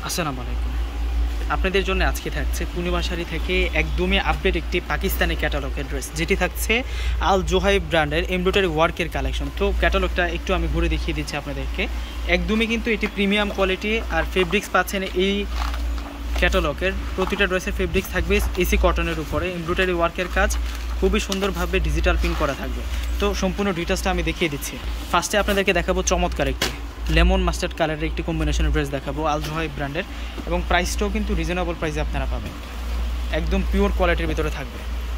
আসসালামু আলাইকুম। আপনাদের জন্য আজকে থাকছে পূর্ণিমা শাড়ি থেকে একদমই আপডেট একটি পাকিস্তানি ক্যাটালগের ড্রেস, যেটি থাকছে আল জোহাইব ব্র্যান্ডের এমব্রয়ডারি ওয়ার্কের কালেকশন। তো ক্যাটালগটা একটু আমি ঘুরে দেখিয়ে দিচ্ছি আপনাদেরকে। একদমই কিন্তু এটি প্রিমিয়াম কোয়ালিটি, আর ফেব্রিক্স পাচ্ছেন এই ক্যাটালগের প্রতিটা ড্রেসের ফেব্রিক্স থাকবে এসি কটনের উপরে, এমব্রয়ডারি ওয়ার্কের কাজ খুবই সুন্দরভাবে ডিজিটাল প্রিন্ট করা থাকবে। তো সম্পূর্ণ ডিটেলসটা আমি দেখিয়ে দিচ্ছি। ফার্স্টে আপনাদেরকে দেখাবো চমৎকার একটি লেমন মাস্টার্ড কালারের একটি কম্বিনেশনের ড্রেস দেখাবো আল জোহাইব ব্র্যান্ডের, এবং প্রাইসটাও কিন্তু রিজনেবল প্রাইসে আপনারা পাবেন, একদম পিওর কোয়ালিটির ভিতরে থাকবে।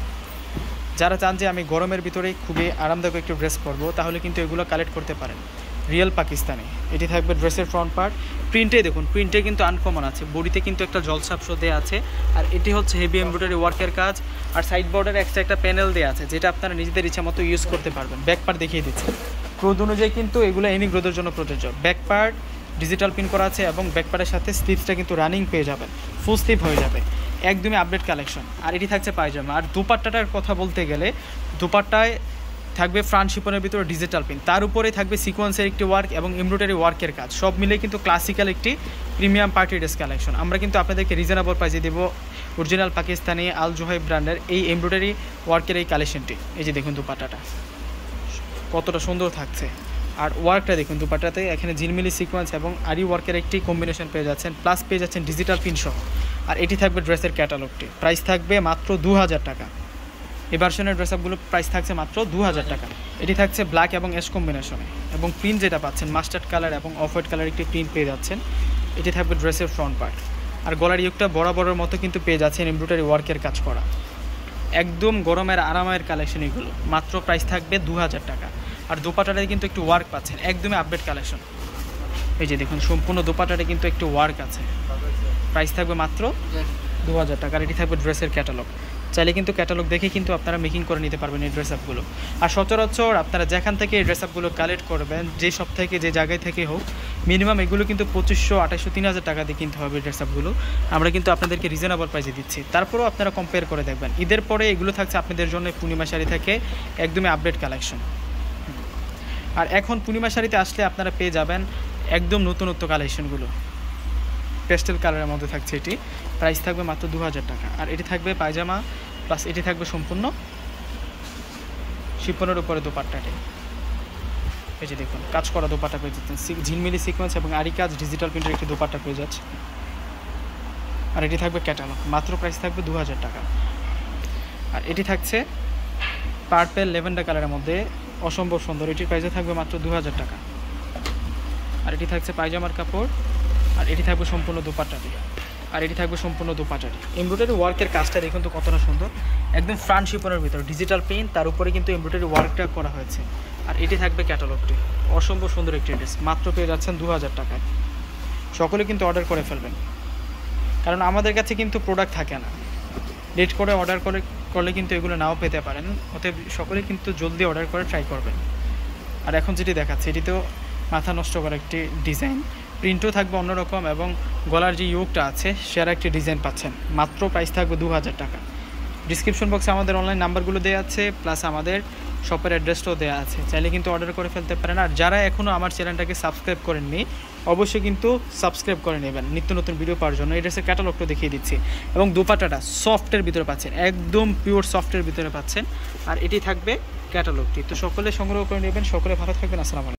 যারা চান যে আমি গরমের ভিতরে খুবই আরামদায়ক একটি ড্রেস পরবো, তাহলে কিন্তু এগুলো কালেক্ট করতে পারেন। রিয়েল পাকিস্তানি এটি থাকবে ড্রেসের ফ্রন্ট পার্ট। প্রিন্টে দেখুন, প্রিন্টে কিন্তু আনকমন আছে, বডিতে কিন্তু একটা জলসাপশো দেওয়া আছে, আর এটি হচ্ছে হেভি এমব্রয়ডারি ওয়ার্কের কাজ, আর সাইড বর্ডারে এক্সট্রা একটা প্যানেল দেওয়া আছে, যেটা আপনারা নিজেদের ইচ্ছা মতো ইউজ করতে পারবেন। ব্যাক পার্ট দেখিয়ে দিচ্ছি, ক্রোধ অনুযায়ী কিন্তু এগুলো এনি গ্রোথের জন্য প্রযোজ্য। ব্যাক পার্ট ডিজিটাল প্রিন্ট করা আছে, এবং ব্যাক পার্টের সাথে স্লিভসটা কিন্তু রানিং পেয়ে যাবেন, ফুল স্লিভ হয়ে যাবে, একদমই আপডেট কালেকশন। আর এটি থাকছে পায়জামা। আর দুপাট্টাটার কথা বলতে গেলে, দুপাট্টায় থাকবে ফ্রন্ট শিপনের ভিতরে ডিজিটাল প্রিন্ট, তার উপরে থাকবে সিকোয়েন্সের একটি ওয়ার্ক এবং এমব্রয়ডারি ওয়ার্কের কাজ, সব মিলে কিন্তু ক্লাসিক্যাল একটি প্রিমিয়াম পার্টি ড্রেস কালেকশন। আমরা কিন্তু আপনাদেরকে রিজনেবল প্রাইসে দেবো অরিজিনাল পাকিস্তানি আল জোহাইব ব্র্যান্ডের এই এমব্রয়ডারি ওয়ার্কের এই কালেকশনটি। এই যে দেখুন দুপাট্টাটা কতটা সুন্দর থাকছে, আর ওয়ার্কটা দেখুন দুপাট্টাতে এখানে ঝিলমিলি সিকোয়েন্স এবং আরি ওয়ার্কের একটি কম্বিনেশন পেয়ে যাচ্ছেন, প্লাস পেয়ে যাচ্ছেন ডিজিটাল প্রিন্ট সহ। আর এটি থাকবে ড্রেসের ক্যাটালগটি, প্রাইস থাকবে মাত্র 2000 টাকা। এই ভার্সনের ড্রেসআপগুলো প্রাইস থাকছে মাত্র 2000 টাকা। এটি থাকছে ব্ল্যাক এবং অ্যাশ কম্বিনেশনে, এবং প্রিন্ট যেটা পাচ্ছেন মাস্টার্ড কালার এবং অফ হোয়াইট কালার একটি প্রিন্ট পেয়ে যাচ্ছেন। এটি থাকবে ড্রেসের ফ্রন্ট পার্ট, আর গলার ইয়োগটা বরাবরের মতো কিন্তু পেয়ে যাচ্ছেন এমব্রয়ডারি ওয়ার্কের কাজ করা, একদম গরমের আরামের কালেকশন এগুলো। মাত্র প্রাইস থাকবে 2000 টাকা। আর দোপাট্টাটায় কিন্তু একটু ওয়ার্ক পাচ্ছেন, একদমই আপডেট কালেকশন। এই যে দেখুন সম্পূর্ণ দোপাট্টাটা কিন্তু একটু ওয়ার্ক আছে, প্রাইস থাকবে মাত্র 2000 টাকা। আর এটি থাকবে ড্রেসের ক্যাটালগ, চাইলে কিন্তু ক্যাটালগ দেখে কিন্তু আপনারা মেকিং করে নিতে পারবেন এই ড্রেস আপগুলো। আর সচরাচর আপনারা যেখান থেকে এই ড্রেস আপগুলো কালেক্ট করবেন, যে সব থেকে যে জায়গায় থেকে হোক, মিনিমাম এগুলো কিন্তু 2500, 2800, 3000 টাকা দিয়ে কিনতে হবে ড্রেস আপগুলো। আমরা কিন্তু আপনাদেরকে রিজনেবল প্রাইসে দিচ্ছি, তারপরেও আপনারা কম্পেয়ার করে দেখবেন। ঈদের পরে এগুলো থাকছে আপনাদের জন্য পূর্ণিমা শাড়ি থেকে একদমই আপডেট কালেকশন। আর এখন পূর্ণিমা শাড়িতে আসলে আপনারা পেয়ে যাবেন একদম নতুনত্ব কালেকশনগুলো, পেস্টেল কালারের মধ্যে থাকছে এটি, প্রাইস থাকবে মাত্র 2000 টাকা। আর এটি থাকবে পায়জামা, প্লাস এটি থাকবে সম্পূর্ণ শিপনের উপরে দোপাট্টাটি। এই যে দেখুন কাজ করা দোপাট্টা পেয়ে যাচ্ছেন, ঝিলমিলি সিকোয়েন্স এবং আরি কাজ ডিজিটাল প্রিন্টের একটি দোপাট্টা পেয়ে যাচ্ছে। আর এটি থাকবে ক্যাটালগ, মাত্র প্রাইস থাকবে 2000 টাকা। আর এটি থাকছে পার্পেল ল্যাভেন্ডার কালারের মধ্যে, অসম্ভব সুন্দর, এটির প্রাইসে থাকবে মাত্র 2000 টাকা। আর এটি থাকছে পায়জামার কাপড়, আর এটি থাকবে সম্পূর্ণ দোপাট্টাটি। আর এটি থাকবে সম্পূর্ণ দোপাট্টাটি। এমব্রয়ডারি ওয়ার্কের কাজটা দেখুন তো কতটা সুন্দর, একদম ফ্রন্ট শিপনের ভিতরে ডিজিটাল প্রিন্ট, তার উপরে কিন্তু এমব্রয়ডারি ওয়ার্কটা করা হয়েছে। আর এটি থাকবে ক্যাটালগটি, অসম্ভব সুন্দর একটি ড্রেস, মাত্র পেয়ে যাচ্ছেন 2000 টাকায়। সকলে কিন্তু অর্ডার করে ফেলবেন, কারণ আমাদের কাছে কিন্তু প্রোডাক্ট থাকে না, লেট করে অর্ডার করলে কিন্তু এগুলো নাও পেতে পারেন। অতএব সকলে কিন্তু জলদি অর্ডার করে ট্রাই করবেন। আর এখন যেটি দেখাচ্ছে, এটিতেও মাথা নষ্ট করা একটি ডিজাইন, প্রিন্টও থাকবে অন্যরকম, এবং গলার যে ইয়োগটা আছে সেরা একটি ডিজাইন পাচ্ছেন। মাত্র প্রাইস থাকবে 2000 টাকা। ডিসক্রিপশন বক্সে আমাদের অনলাইন নাম্বারগুলো দেওয়া আছে, প্লাস আমাদের শপের অ্যাড্রেসটাও দেওয়া আছে, চাইলে কিন্তু অর্ডার করে ফেলতে পারেন। আর যারা এখনও আমার চ্যানেলটাকে সাবস্ক্রাইব করেননি, অবশ্যই কিন্তু সাবস্ক্রাইব করে নেবেন নিত্য নতুন ভিডিও পাওয়ার জন্য। এই ড্রেসের ক্যাটালগটা দেখিয়ে দিচ্ছি, এবং দোপাট্টাটা সফটের ভিতরে পাচ্ছেন, একদম পিওর সফটের ভিতরে পাচ্ছেন। আর এটি থাকবে ক্যাটালগটি। তো সকলে সংগ্রহ করে নেবেন, সকলে ভালো থাকবেন। আসসালামু আলাইকুম।